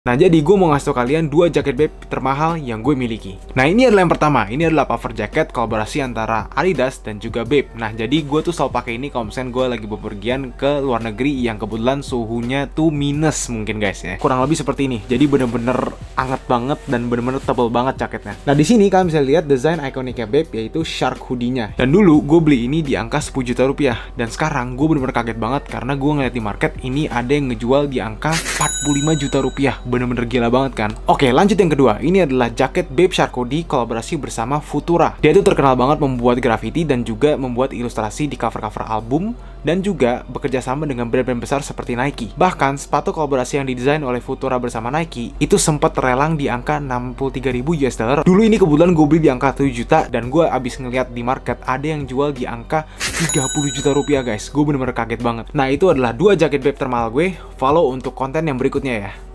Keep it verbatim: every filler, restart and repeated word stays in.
Nah, jadi gue mau ngasih tau kalian dua jaket babe termahal yang gue miliki. Nah, ini adalah yang pertama. Ini adalah puffer jacket kolaborasi antara Adidas dan juga babe. Nah, jadi gue tuh selalu pakai ini kalau misalnya gue lagi bepergian ke luar negeri yang kebetulan suhunya tuh minus mungkin guys ya. Kurang lebih seperti ini. Jadi bener-bener anget banget dan bener-bener tebel banget jaketnya. Nah, di sini kalian bisa lihat desain ikoniknya babe yaitu shark hoodie-nya. Dan dulu gue beli ini di angka sepuluh juta rupiah. Dan sekarang gue bener-bener kaget banget karena gue ngeliat di market ini ada yang ngejual di angka empat puluh lima juta rupiah. Bener-bener gila banget kan. Oke, lanjut yang kedua. Ini adalah jaket babe shark hoodie kolaborasi bersama Futura. Dia itu terkenal banget membuat graffiti dan juga membuat ilustrasi di cover-cover album dan juga bekerja sama dengan brand-brand besar seperti Nike. Bahkan sepatu kolaborasi yang didesain oleh Futura bersama Nike itu sempat terlelang di angka enam puluh tiga ribu U S dollar. Dulu ini kebetulan gue beli di angka tujuh juta dan gue abis ngeliat di market ada yang jual di angka tiga puluh juta rupiah guys. Gue bener-bener kaget banget. Nah, itu adalah dua jaket babe termahal gue. Follow untuk konten yang berikutnya ya.